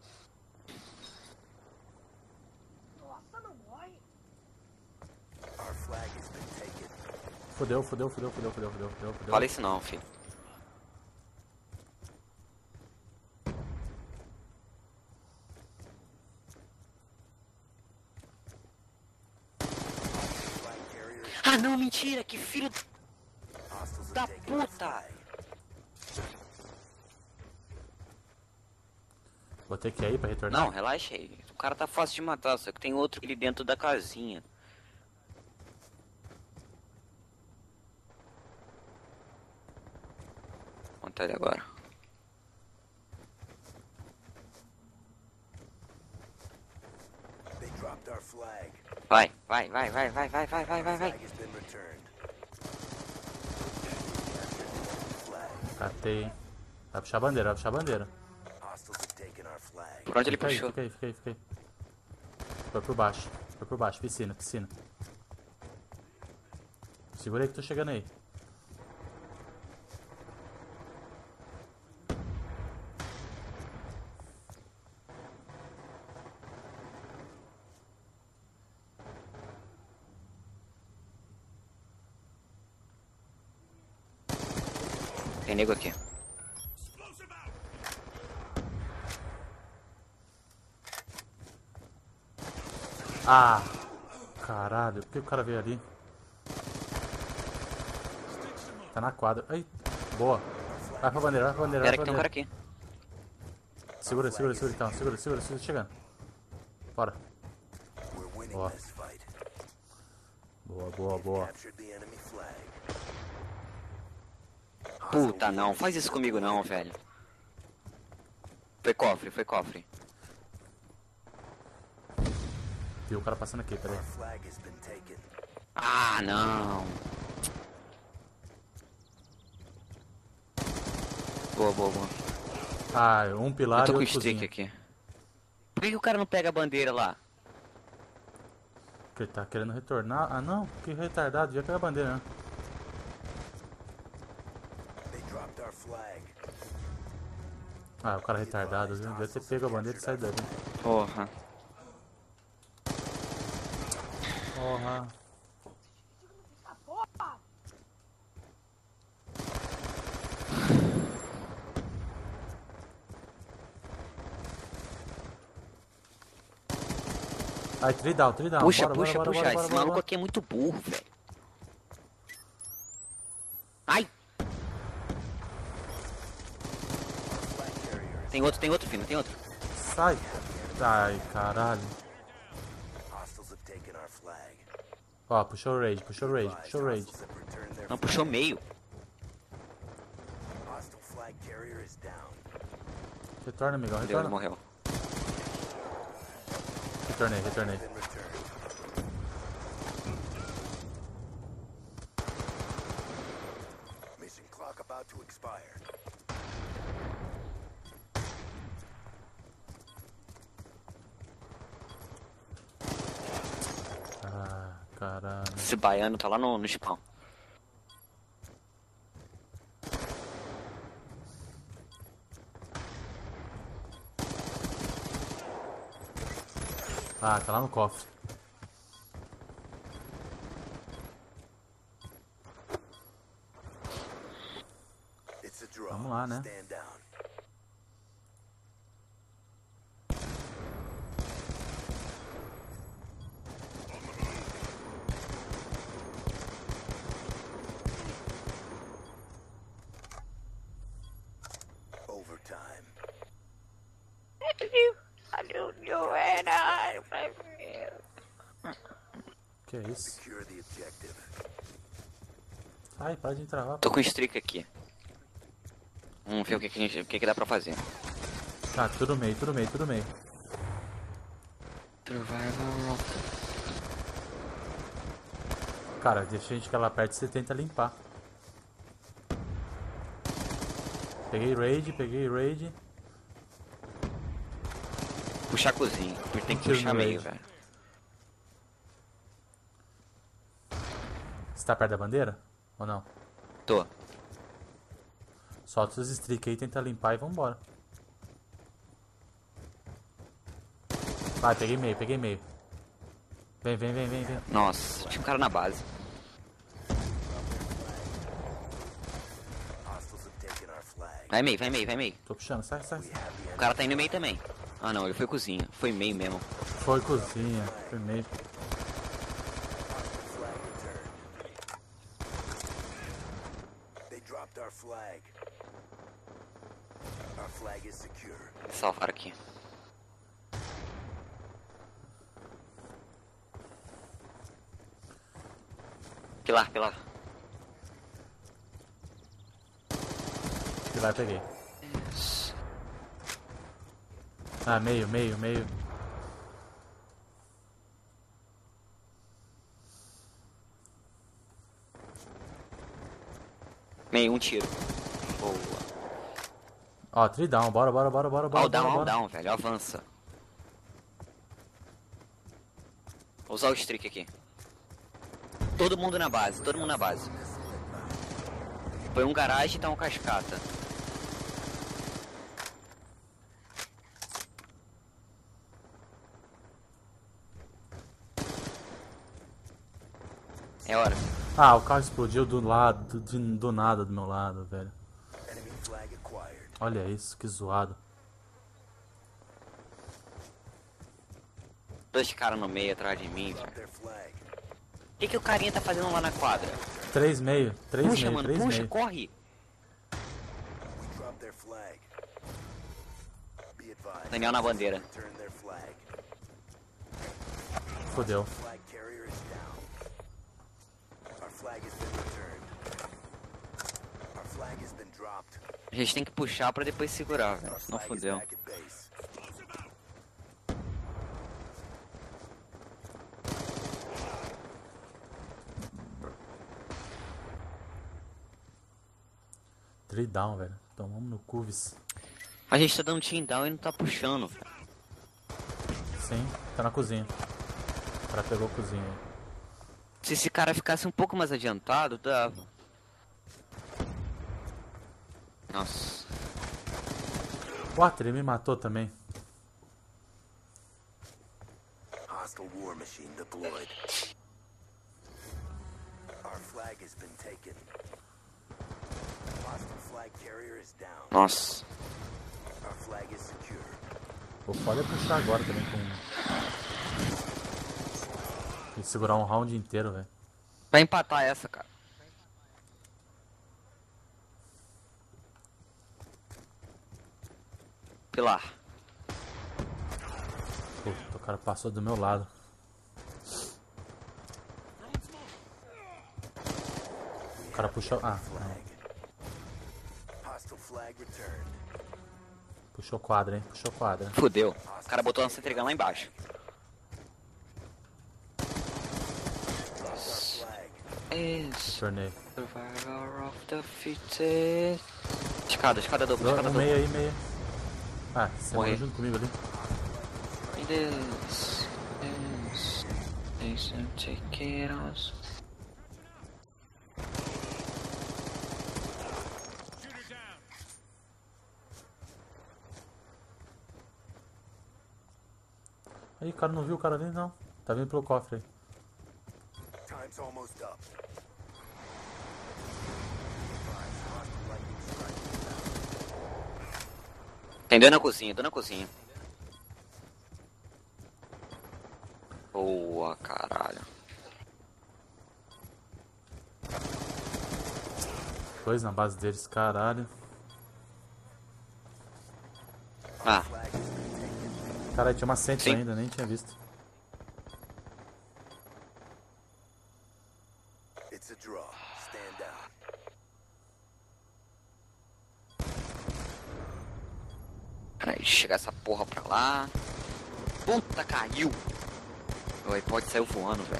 Our flag has been taken. Fudeu, fudeu, fudeu, fudeu, fudeu, fudeu, fudeu, fudeu. Fala isso não, filho. Flag carrier is Ah não, mentira, que filho hostiles da have taken our puta. flag. Vou ter que ir aí pra retornar. Não, relaxa aí. O cara tá fácil de matar, só que tem outro ali dentro da casinha. Vou montar ele agora. They dropped our flag. Vai, vai, vai, vai, vai, vai, vai, vai, vai, vai. Flag has been returned. Flag. Catei, hein. Vai puxar a bandeira, vai puxar a bandeira. Hostiles have taken our flag. Por onde ele Fica aí, puxou? fica aí, fica aí, fica aí. Foi por baixo, foi por baixo, piscina, piscina. Segura aí que tô chegando aí. Tem nego aqui. Ah! Caralho, por que o cara veio ali? Tá na quadra. Ai, boa. Vai pra bandeira, vai pra bandeira, vai Pera pra que tem um cara bandeira. aqui. Segura, segura, segura então, segura, segura, segura, chegando. Bora. We're winning Boa. this fight. Boa, boa, boa. Captured the enemy flag. Puta não, faz isso comigo não, velho. Foi cofre, foi cofre. Viu o cara passando aqui, peraí. Our flag has been taken. Ah, não. Boa, boa, boa. Ah, um Eu pilar tô e com outro streak cozinha. aqui. Por que, que o cara não pega a bandeira lá? Que ele tá querendo retornar. Ah não, que retardado, devia pegar a bandeira, né? They dropped our flag. Ah, o cara retardado, viu? Devia ter pego a bandeira e saído dali. Porra. Porra. Ai, tridown, tridown. Puxa, bora, puxa, bora, puxa. bora, bora, Esse bora, maluco bora. aqui é muito burro, velho. Ai! Flag carrier. Tem outro, tem outro, filho, tem outro. Sai. Ai, caralho. Hostiles have taken our flag. Ó, puxou o raid, puxou o raid, puxou o raid. Hostiles have returned their Não, flag. puxou meio. Hostile flag carrier is down. Retorna, amigão, Deus, retorna. morreu. Retornei, retornei. Been returned. Mission clock about to expire. Ah, caralho. Esse baiano tá lá no, no spawn. Ah, tá lá no cofre. limpar, né? Stand down. Overtime. Que é isso? Secure the objective. Ai, para de travar. Tô com streak aqui. Vamos ver o que, que, a gente- o que, que dá pra fazer. Tá, tudo meio, tudo meio, tudo meio. Cara, deixa a gente que ela perto e você tenta limpar. Peguei raid, peguei raid. Puxar a cozinha. Tem que Tiro puxar no meio, raid. velho. Você tá perto da bandeira? Ou não? Tô. Solta os streak aí, tenta limpar e vambora. Vai, peguei meio, peguei meio. Vem, vem, vem, vem, vem. Nossa, tinha um cara na base. Hostiles have taken our flag. Vai meio, vai meio, vai meio. Tô puxando, sai, sai. We have the O cara tá indo meio também. Ah não, ele foi cozinha. Foi meio mesmo. Foi cozinha, foi meio. flag returned. They dropped our flag. Our flag is secure. Salvar aqui. Pilar, pilar. Pilar, peguei. Ah, meio, meio, meio. Meio, um tiro. Boa. Ó, three down, bora, bora, bora, bora, bora. All down, bora, all bora. down, velho. Avança. Vou usar o streak aqui. Todo mundo na base, todo mundo na base. Foi um garagem e tá um cascata. É hora. Ah, o carro explodiu do lado, do, do nada do meu lado, velho. Enemy flag acquired. Olha isso, que zoado. Dois caras no meio atrás de mim, Drop velho. their flag. O que, que o carinha tá fazendo lá na quadra? Três meio, três Puxa, meio, mano, três puxa, meio. corre. We dropped their flag. Be advised. Daniel na bandeira. Return their flag. Fodeu. Flag carrier is down. Our flag has been returned. Our flag has been dropped. A gente tem que puxar pra depois segurar, velho. Our Senão flag is fodeu. back at base. Three down, velho. Tomamos no cuvis. A gente tá dando team down e não tá puxando, velho. Sim, tá na cozinha. O cara pegou a cozinha aí. Se esse cara ficasse um pouco mais adiantado, dava. Nossa. O Atri me matou também. Hostile war machine deployed. Our flag has been taken. Hostile flag carrier is down. Nossa. Our flag is secure. O foda é puxar agora também com... E segurar um round inteiro, velho. Vai empatar essa, cara. Pilar. Puta, o cara passou do meu lado. O cara puxou... Ah, não. Hostile flag returned. Puxou quadra, hein? Puxou quadra. Fudeu. O cara botou nossa entregando lá embaixo. Flag. Isso. Torneio. Survivor of the fittest. Escada, escada dupla, escada No dupla. meio aí, meio. Ah, você Morri. morreu junto comigo ali. This is this and take it out. Aí, o cara não viu o cara ali, não. Tá vindo pelo cofre aí. Time's almost up. Tem dois na cozinha, dois na cozinha. Boa, caralho. Dois na base deles, caralho. Ah, Caralho, tinha uma centro Sim. ainda, nem tinha visto. It's a draw. Stand down. peraí, chegar essa porra pra lá. Puta, caiu. O iPod saiu voando, velho.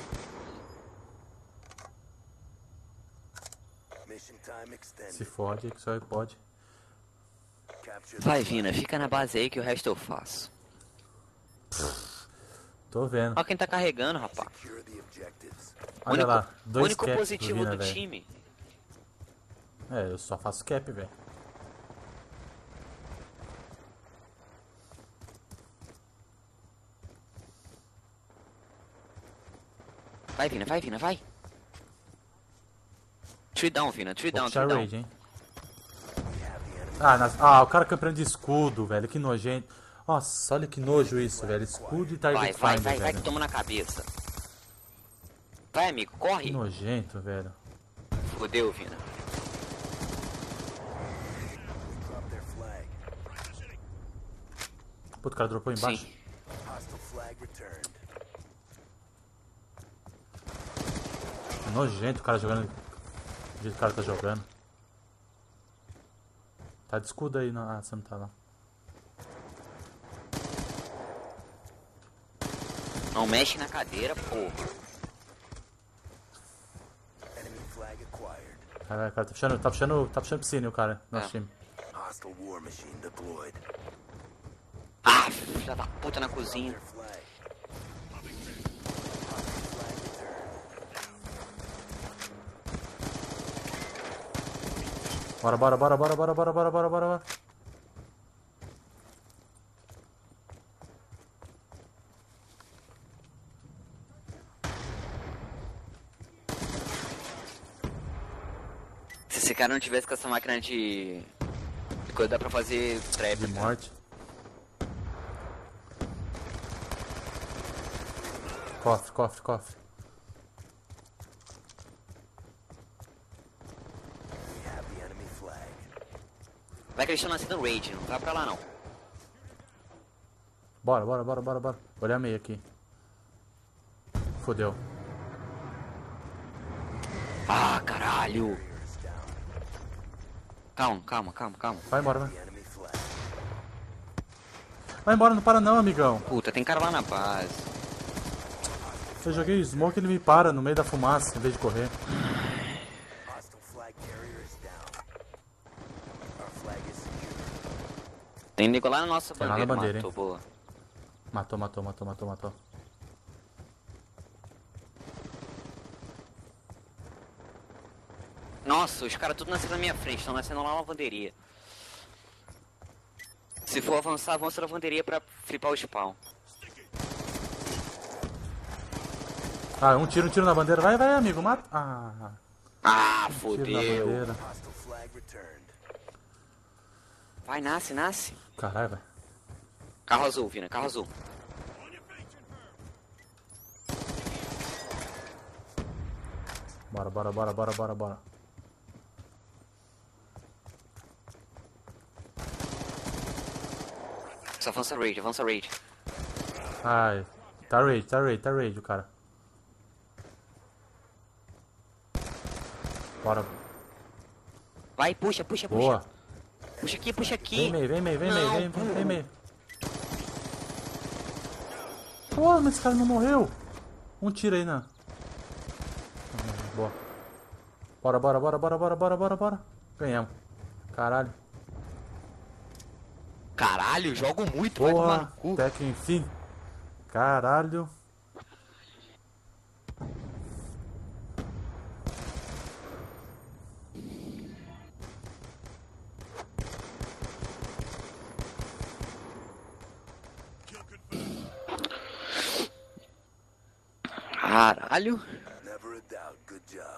Mission time extended. Se fode, que só pode. Capture the Vai, flag. Vina, fica na base aí que o resto eu faço. Tô vendo. Olha quem tá carregando, rapaz. Secure the objectives. Olha único, lá, dois único caps positivo do, Vina, do velho. time. É, eu só faço cap, velho. Vai, Vina, vai, Vina, vai. Three down, Vina, three Vou down, puxar three down. raid, hein. Ah, nas... ah, o cara campeando de escudo, velho. Que nojento. Nossa, olha que nojo isso, velho. Escudo e Vai, target vai, finder, vai, vai que velho. toma na cabeça. Vai, amigo, Que corre. nojento, velho. Fodeu, Vina. Drop their flag. Puta, o cara dropou embaixo. Sim. Hostile flag returned. Nojento o cara jogando. Do jeito que o cara tá jogando. Tá de escudo aí, não. Ah, você não tá lá. Não mexe na cadeira, porra. Enemy flag acquired. Caralho, o cara tá puxando, tá puxando, tá puxando piscina, o cara. Nosso É. time. Hostile war machine deployed. Ah, filha da puta na cozinha. Their flag. Hostile flag returned. Bora, bora, bora, bora, bora, bora, bora, bora, bora, bora. Se esse cara não tivesse com essa máquina de... de coisa, dá pra fazer trap, De cara. morte. Cofre, cofre, cofre. We have the enemy flag. Vai que eles estão nascendo raid, não vai pra lá não. Bora, bora, bora, bora, bora. Olha a meia aqui. Fodeu. Ah, caralho. Barrier is down. Calma, calma, calma, calma. Vai embora, vai. The enemy flag. Vai embora, não para não, amigão. Puta, tem cara lá na base. Eu joguei smoke e ele me para no meio da fumaça em vez de correr. Hostile flag carrier is down. Our flag is secure. Tem nego lá na nossa Tem lá na bandeira, bandeira, matou, boa. Matou, matou, matou, matou, matou. Nossa, os caras tudo nascendo na minha frente, estão nascendo lá na lavanderia. Se for avançar, avança na lavanderia pra flipar o spawn. Ah, um tiro, um tiro na bandeira. Vai, vai, amigo, mata. Ah, Ah, tiro na fodeu. bandeira. Hostile flag returned. Vai, nasce, nasce. Caralho, vai. Carro azul, Vina, carro azul. Bora, bora, bora, bora, bora, bora. Só avança raid, avança raid. Ai, tá raid, tá raid, tá raid o cara. Bora. Vai, puxa, puxa, puxa. Boa. Puxa aqui, puxa aqui. Vem meio, vem meio, vem meio, Não, vem, vem, vem meio. Pô, mas esse cara não morreu. Um tiro aí, né? Boa. Bora, bora, bora, bora, bora, bora, bora, bora. Ganhamos. Caralho. Caralho, jogo muito, vai tomar no Boa. cu. Até que enfim. Caralho. Caralho. Never a doubt. Good job.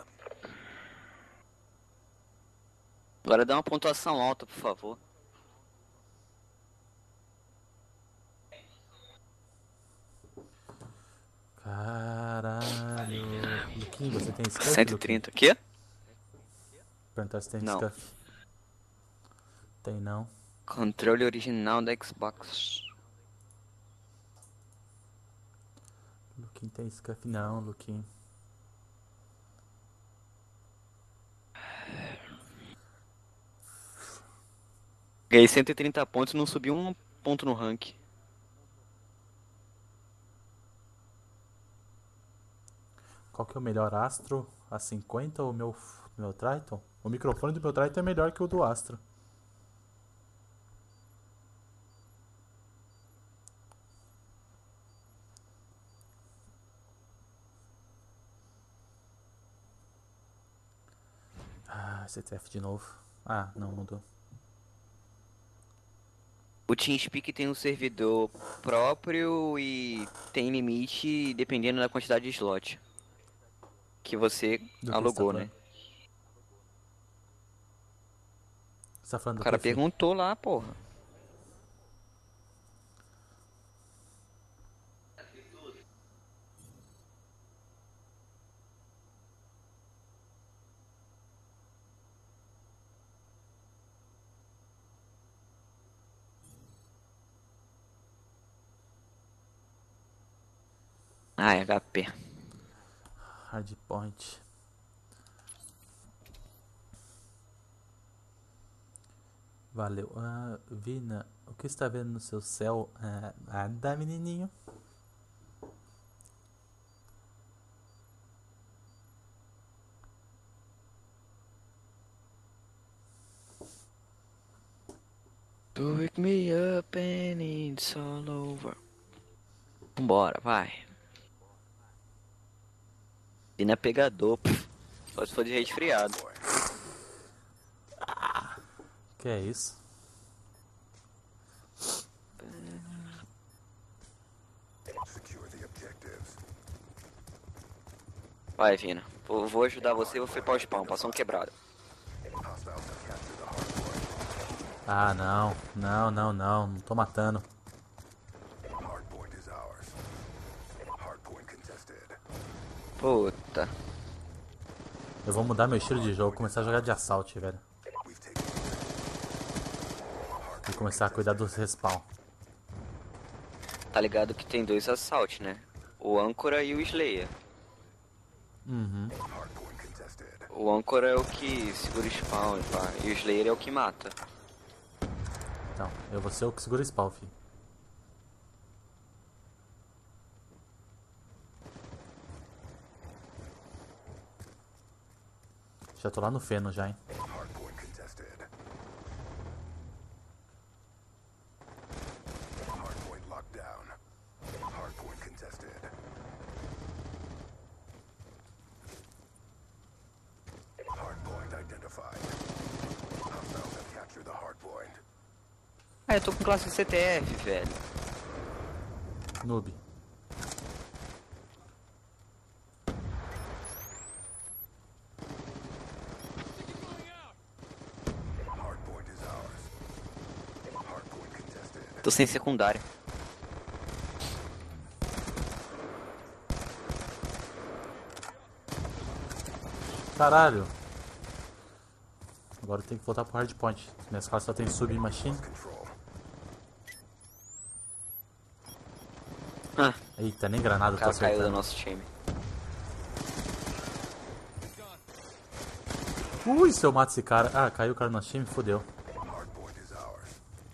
Agora dá uma pontuação alta, por favor. Caralho. Luquinho, você tem Scuff? cento e trinta. Quê? Perguntar se tem Não. Scuff. Tem não. Controle original da Xbox. Luquinho tem Scuff não, Luquinho. Ganhei cento e trinta pontos e não subi um ponto no rank. Qual que é o melhor Astro? A cinquenta ou o meu, meu Triton? O microfone do meu Triton é melhor que o do Astro. Ah, C T F de novo. Ah, não mudou. O TeamSpeak tem um servidor próprio e tem limite dependendo da quantidade de slot que você Do que alugou, você tá né? Você tá falando O do cara que, filho? perguntou lá, porra. Ah, é H P. Hardpoint. Valeu. Ah, Vina, o que está vendo no seu céu? Ah, nada, menininho. To wake me up and it's all over. Vambora, vai. Vina pegador, pff. Só se for de resfriado. Que é isso? Secure the objectives. Vai, Vina. Vou, vou ajudar você e vou flipar o spawn. Passou um quebrado. Hostiles have captured the hardpoint. Ah, não. Não, não, não. Não tô matando. Hardpoint is ours. Hardpoint contested. Puta. Eu vou mudar meu estilo de jogo. Começar a jogar de assalto, velho. We've taken E começar a cuidar dos respawn. Tá ligado que tem dois assaltos, né? O âncora e o Slayer. Uhum. hardpoint contested. O âncora é o que segura o spawn, pá. E o Slayer é o que mata. Então, eu vou ser o que segura o spawn, filho. Já tô lá no feno já, hein. Hardpoint contested. Hardpoint locked down. Hardpoint contested. Hardpoint identified. Hostiles have captured the hardpoint. Ah, eu tô com classe C T F, velho. Noob. Hardpoint is ours. Hardpoint contested. Tô sem secundária. Caralho. Agora eu tenho que voltar pro hardpoint. Minhas classes só tem submachine. Control. Ah, Eita, nem granada o eu tô cara caiu do acertando. nosso time. Ui, se eu mato esse cara. Ah, caiu o cara no nosso time, fodeu. Hardpoint is ours.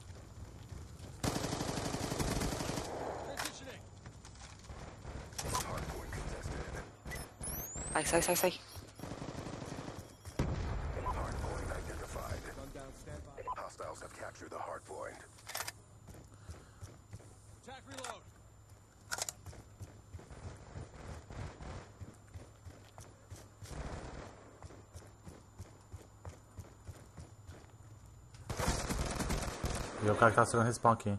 Hardpoint contested. Sai, sai, sai, sai. Hardpoint identified. Hostiles have captured the hardpoint. E o cara que tá segurando respawn aqui.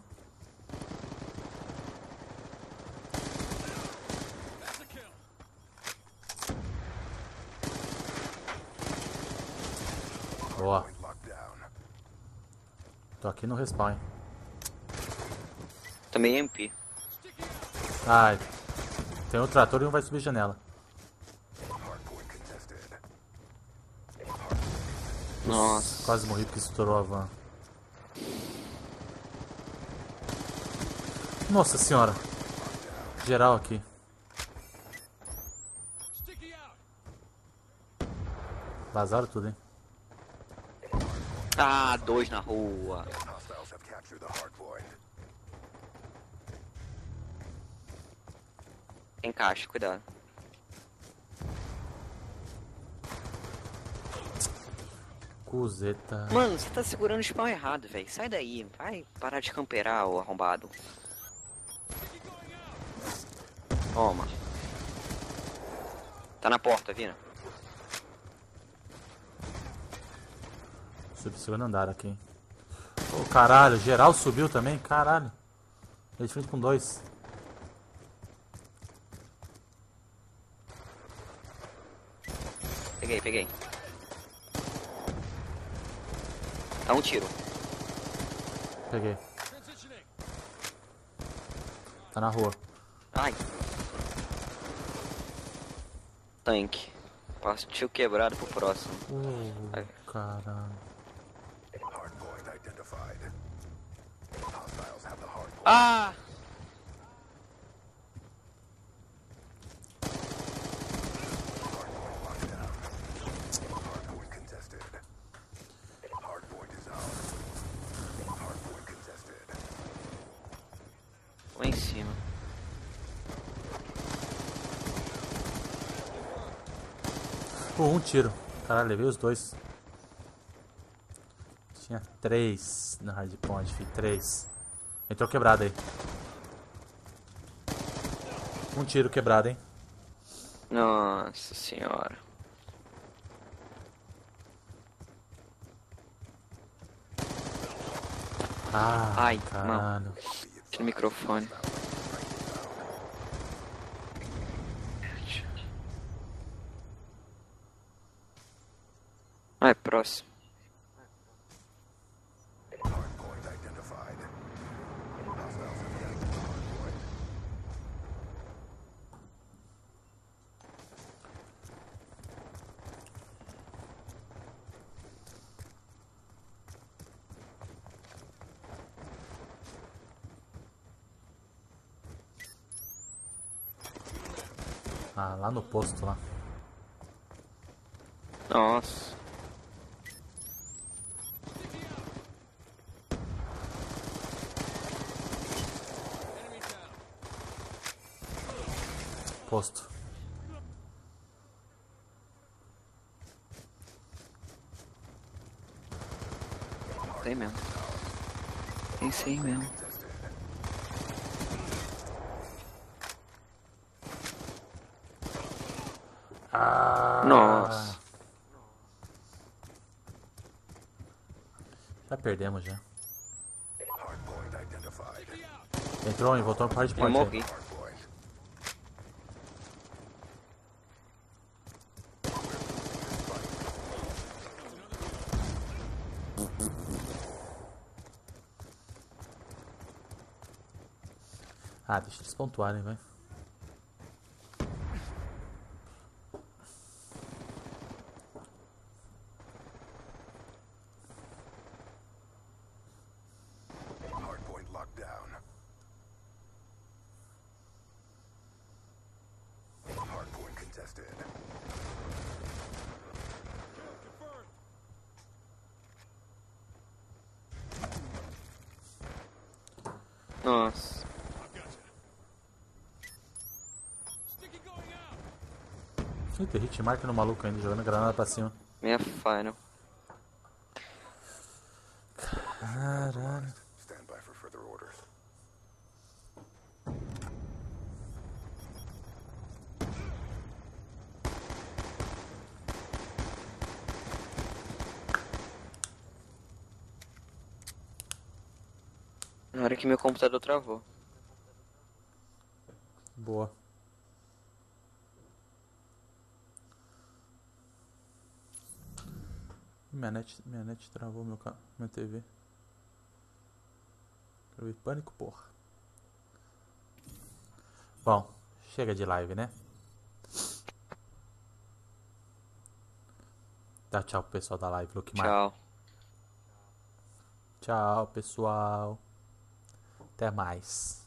Boa. Point locked down. Tô aqui no respawn, hein. Também M P. Ai. Tem um trator e um vai subir janela. Hardpoint contested. Nossa. Quase morri porque estourou a van. Nossa senhora. Geral aqui. Vazaram tudo, hein? Ah, dois na rua. Hostiles have captured the hardpoint. Tem caixa, cuidado. Cuzeta. Mano, você tá segurando o spawn errado, velho. Sai daí. Vai parar de camperar, ô arrombado. Toma. Tá na porta, Vina. Subi segundo andar aqui. Ô caralho, geral subiu também? Caralho. Ele de frente com dois. Peguei, peguei. Dá um tiro. Peguei. Tá na rua. Ai. Tanque. Partiu quebrado pro próximo. Uh, Ai. caralho. Hardpoint identified. Hostiles have the hardpoint. Ah! Locked down. Hardpoint contested. Hardpoint is ours. Hardpoint contested. Lá em cima. Pô, um tiro. Caralho, levei os dois. Tinha três no hardpoint, fi. Três. Entrou quebrado aí. Um tiro quebrado, hein? Nossa senhora. Ah, Ai, caralho. No microfone. Ah, é próximo. Hardpoint identified. Hostiles have captured the hardpoint. Ah, lá no posto lá. Nossa. Posto. Tem mesmo. Tem sim mesmo. Ah, Nossa. já perdemos já. Hardpoint identified. Entrou e voltou no Eu hardpoint. morri. Hardpoint. Ah, deixa eles pontuarem, vai. Hardpoint locked down. Hardpoint contested. Nossa. Eita, hitmark no maluco ainda, jogando granada pra cima. Minha final. Caralho. Stand by for further orders. Na hora que meu computador travou. Boa. Minha net, minha net travou meu, ca- minha T V. Quero ver pânico, porra. Bom, Chega de live, né? Dá tchau pro pessoal da live, Luke Mar. Tchau. Tchau, pessoal. Até mais.